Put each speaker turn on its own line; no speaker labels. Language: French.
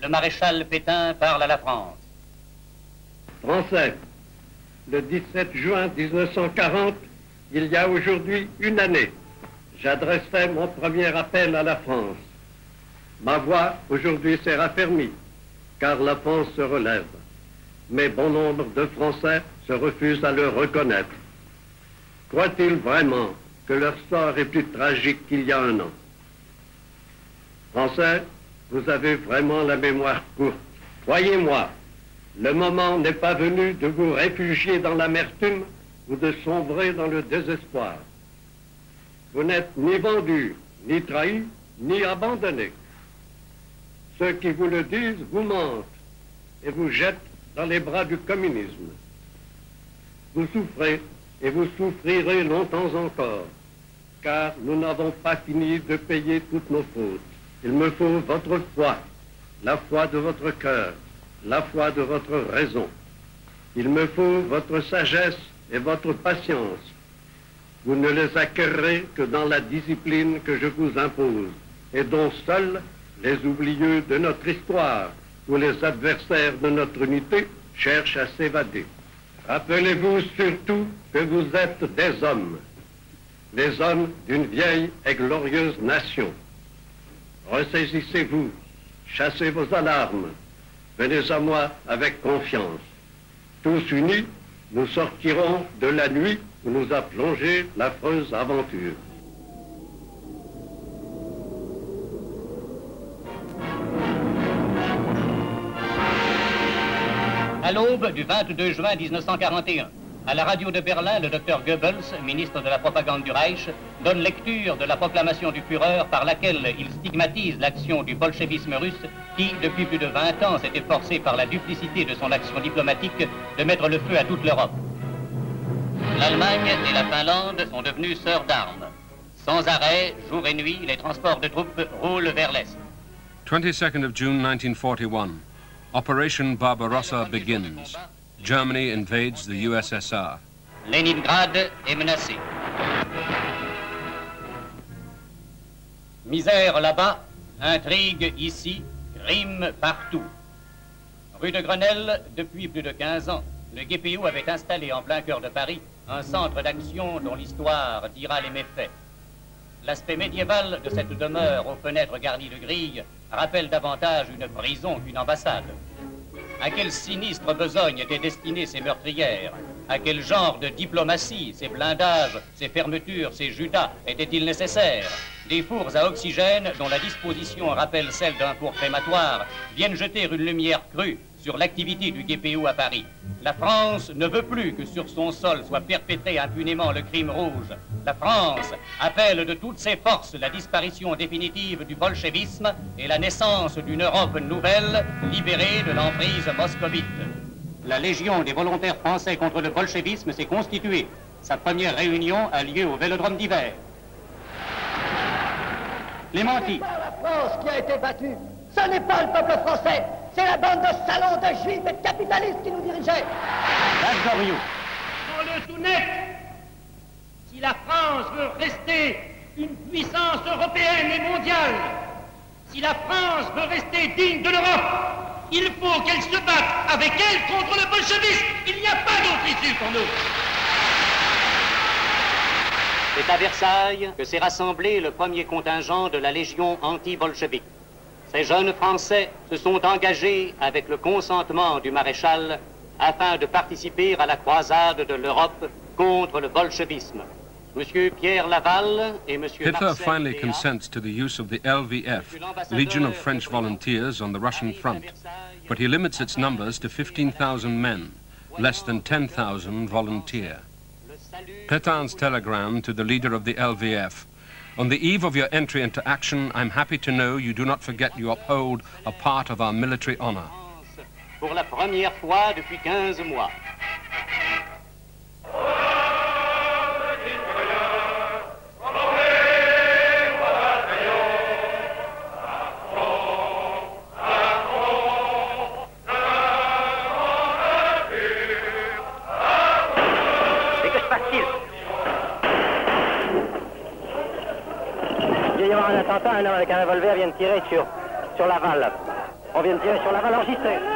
le maréchal Pétain parle à la France.
Français, le 17 juin 1940, il y a aujourd'hui une année, j'adressais mon premier appel à la France. Ma voix aujourd'hui s'est raffermie, car la France se relève. Mais bon nombre de Français se refusent à le reconnaître. Croient-ils vraiment que leur sort est plus tragique qu'il y a un an? Français, vous avez vraiment la mémoire courte. Croyez-moi, le moment n'est pas venu de vous réfugier dans l'amertume ou de sombrer dans le désespoir. Vous n'êtes ni vendus, ni trahis, ni abandonnés. Ceux qui vous le disent vous mentent et vous jettent dans les bras du communisme. Vous souffrez et vous souffrirez longtemps encore, car nous n'avons pas fini de payer toutes nos fautes. Il me faut votre foi, la foi de votre cœur, la foi de votre raison. Il me faut votre sagesse et votre patience. Vous ne les acquerrez que dans la discipline que je vous impose, et dont seuls les oublieux de notre histoire ou les adversaires de notre unité cherchent à s'évader. Rappelez-vous surtout que vous êtes des hommes, les hommes d'une vieille et glorieuse nation. Ressaisissez-vous, chassez vos alarmes, venez à moi avec confiance. Tous unis, nous sortirons de la nuit où nous a plongé l'affreuse aventure.
À l'aube du 22 juin 1941, à la radio de Berlin, le docteur Goebbels, ministre de la propagande du Reich, donne lecture de la proclamation du Führer par laquelle il stigmatise l'action du bolchevisme russe qui, depuis plus de 20 ans, s'était forcé par la duplicité de son action diplomatique de mettre le feu à toute l'Europe. L'Allemagne et la Finlande sont devenues sœurs d'armes. Sans arrêt, jour et nuit, les transports de troupes roulent vers l'Est.
22nd of June 1941. Operation Barbarossa begins. Germany invades the USSR.
Leningrad est menacée. Misère là-bas, intrigue ici, crime partout. Rue de Grenelle, depuis plus de 15 ans, le GPU avait installé en plein cœur de Paris un centre d'action dont l'histoire dira les méfaits. L'aspect médiéval de cette demeure aux fenêtres garnies de grilles rappelle davantage une prison qu'une ambassade. À quelle sinistre besogne étaient destinées ces meurtrières? À quel genre de diplomatie ces blindages, ces fermetures, ces judas étaient-ils nécessaires? Des fours à oxygène, dont la disposition rappelle celle d'un four crématoire, viennent jeter une lumière crue sur l'activité du GPU à Paris. La France ne veut plus que sur son sol soit perpétré impunément le crime rouge. La France appelle de toutes ses forces la disparition définitive du bolchevisme et la naissance d'une Europe nouvelle, libérée de l'emprise moscovite. La Légion des volontaires français contre le bolchevisme s'est constituée. Sa première réunion a lieu au Vélodrome d'hiver. Clémentine.
Ce n'est pas la France qui a été battue. Ce n'est pas le peuple français. C'est la bande de salauds, de juifs et de capitalistes qui nous dirigeaient.
Jacques Doriot.
Pour le tout net, si la France veut rester une puissance européenne et mondiale, si la France veut rester digne de l'Europe, il faut qu'elle se batte avec elle contre le bolchevisme. Il n'y a pas d'autre issue pour nous.
C'est à Versailles que s'est rassemblé le premier contingent de la Légion anti-bolchevique. Ces jeunes Français se sont engagés avec le consentement du maréchal afin de participer à la croisade de l'Europe contre le bolchevisme. Monsieur Pierre Laval et Monsieur
Hitler
Marcel
finally
Deat,
consents to the use of the LVF, Legion of French Volunteers, on the Russian front, but he limits its numbers to 15,000 men, less than 10,000 volunteer. Petain's telegram to the leader of the LVF: on the eve of your entry into action, I'm happy to know you do not forget you uphold a part of our military honor.
Pour la première fois depuis 15 mois.
Il y a un attentat, un homme avec un revolver vient de tirer sur Laval. On vient de tirer sur la balle enregistrée.